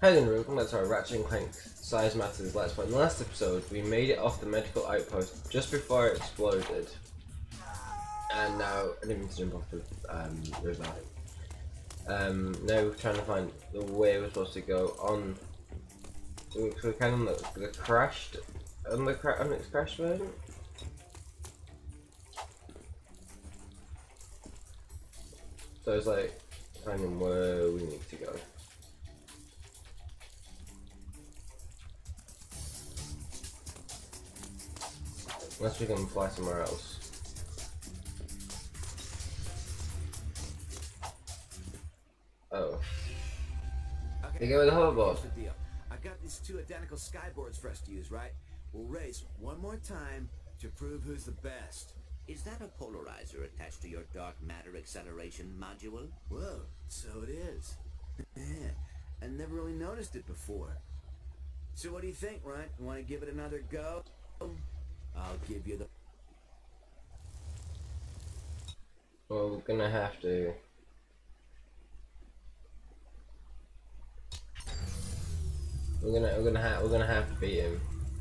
Hi again, welcome back to our Ratchet and Clank Size Matters Let's Play. In the last episode, we made it off the medical outpost just before it exploded. And now, I didn't mean to jump off the river. Now we're trying to find the way we're supposed to go on. So we're kind of on the crashed, on its crashed version. So it's like finding where we need to go. Unless we can fly somewhere else. Oh. Okay. You go with the hoverboard. Here's the deal. I've got these two identical skyboards for us to use, right? We'll race one more time to prove who's the best. Is that a polarizer attached to your dark matter acceleration module? Whoa, so it is. Yeah, I never really noticed it before. So what do you think, Ryan? You want to give it another go? I'll give you the... Well, we're gonna have to. We're gonna have to beat him.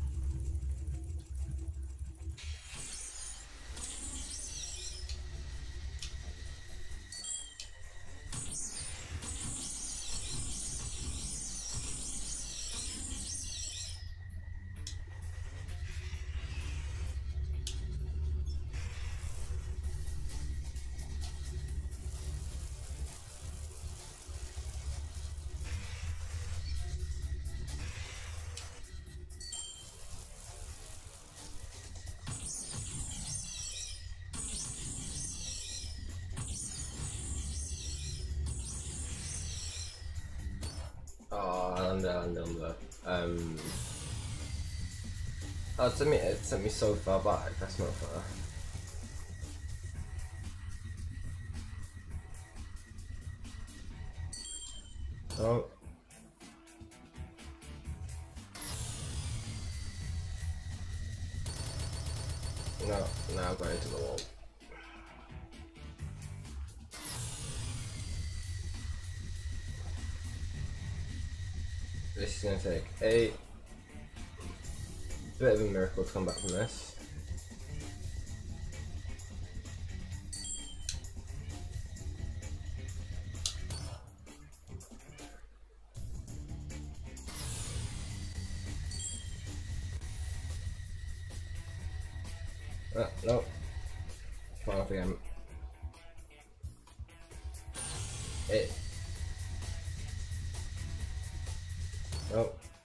Oh, I landed on there. Oh, it sent me so far back. That's not fair. Oh. No, now I've got into the wall. This is going to take a bit of a miracle to come back from this. No. Fall off again. Oh.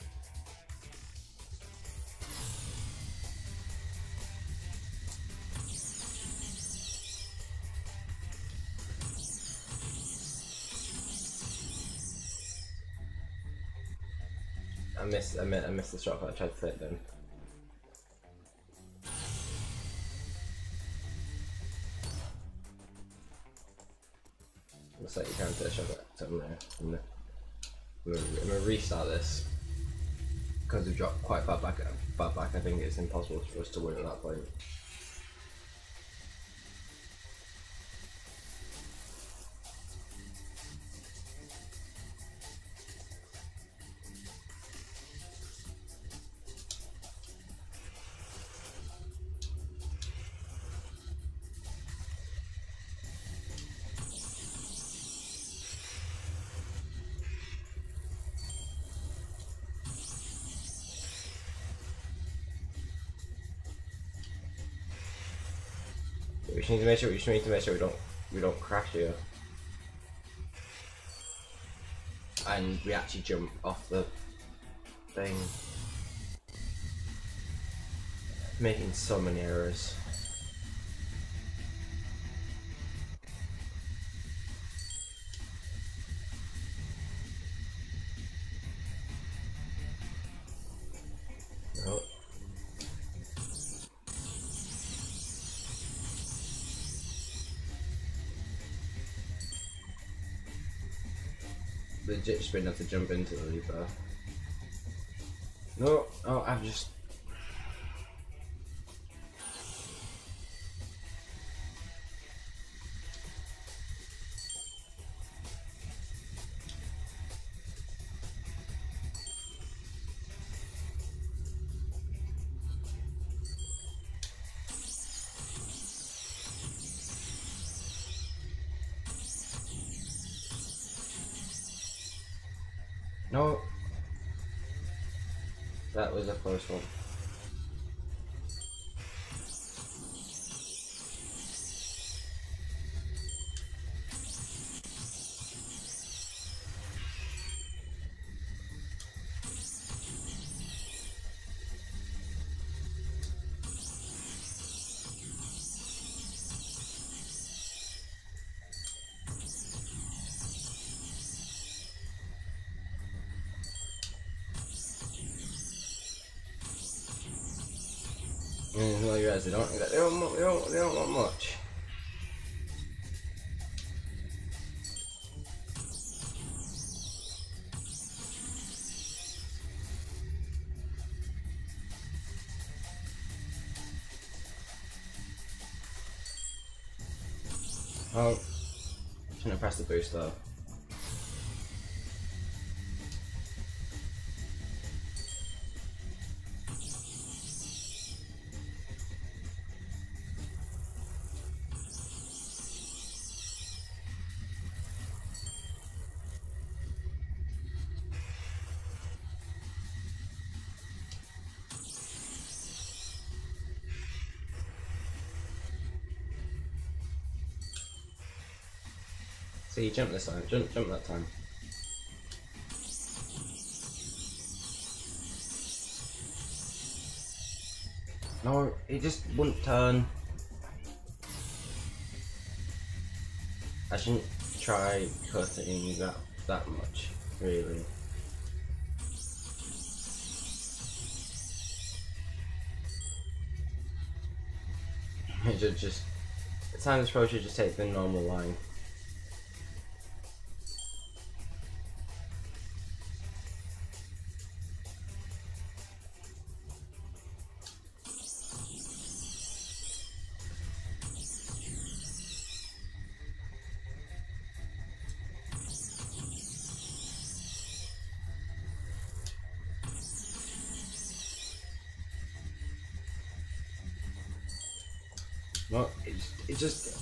I missed the shot, but I tried to fit them. Looks like you can't fit a shot somewhere. I'm gonna restart this because we've dropped quite far back. I think it's impossible for us to win at that point. We just need to make sure we don't crash here. And we actually jump off the thing. Making so many errors. No. Legit sprint have to jump into the lever. No, oh, I've just. No. That was a close one. No, you guys, they don't want much. Oh, shouldn't have pressed the boost though. See, jump this time, jump that time. No, he just wouldn't turn. I shouldn't try cutting that much, really. It should just, at times pro should just take the normal line. No, it just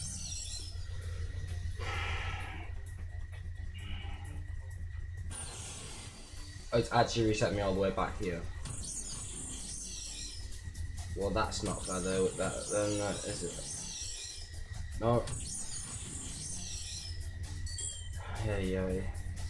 it's actually reset me all the way back here. Well, that's not fair though. Is it? No. Yeah.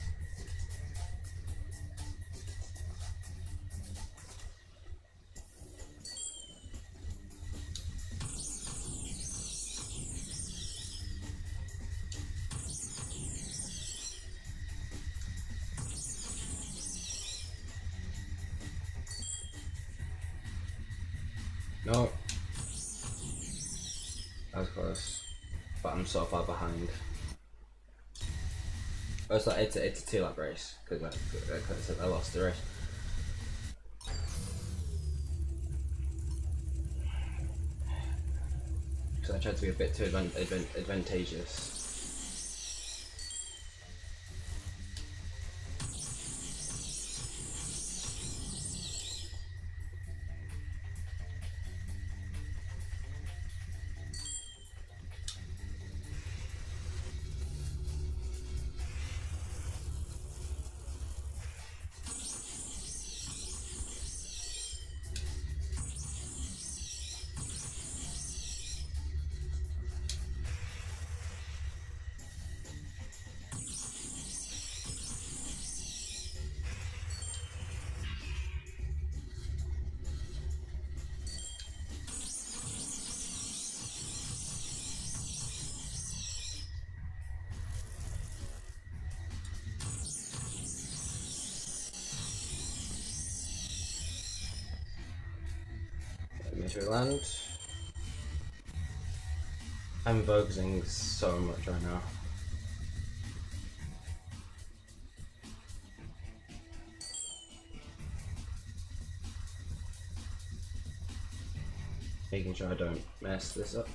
No. That was close. But I'm so far behind. Oh, it's like it's a 2-lap race because I lost the race. So I tried to be a bit too advantageous. To land. I'm voguing so much right now. Making sure I don't mess this up.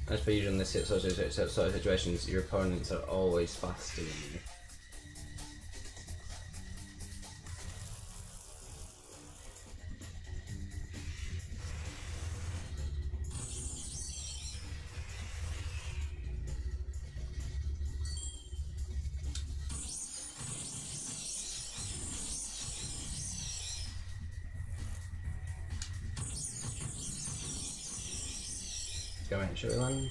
As per usual in this sort of situations, your opponents are always faster than you. Go ahead, should we land?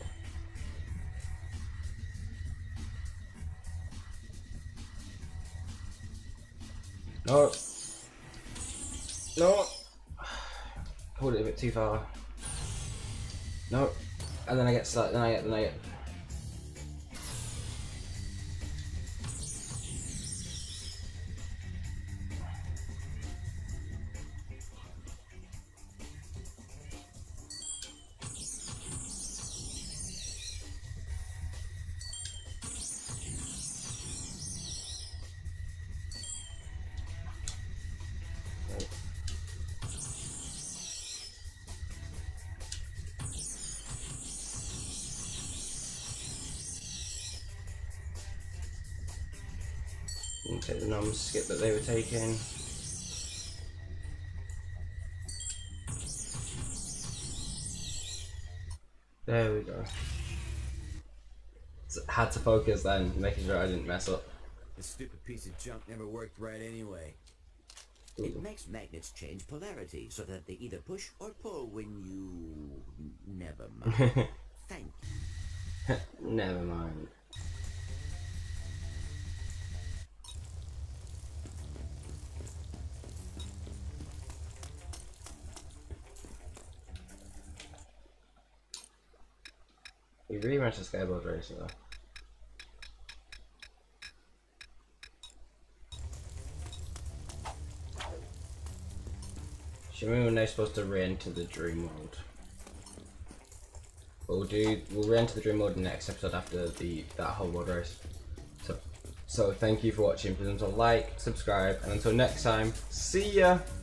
No. No. Hold it a bit too far. No. And then I get stuck. Then I get. And take the normal skip that they were taking. There we go. So, had to focus then, making sure I didn't mess up. This stupid piece of junk never worked right anyway. It makes magnets change polarity so that they either push or pull when you... Never mind. Thank you. Never mind. We really managed to skateboard racing though. We're now supposed to re-enter the dream mode. We'll re-enter the dream mode in the next episode after that hoverboard race. So thank you for watching. Please don't like, subscribe, and until next time, see ya!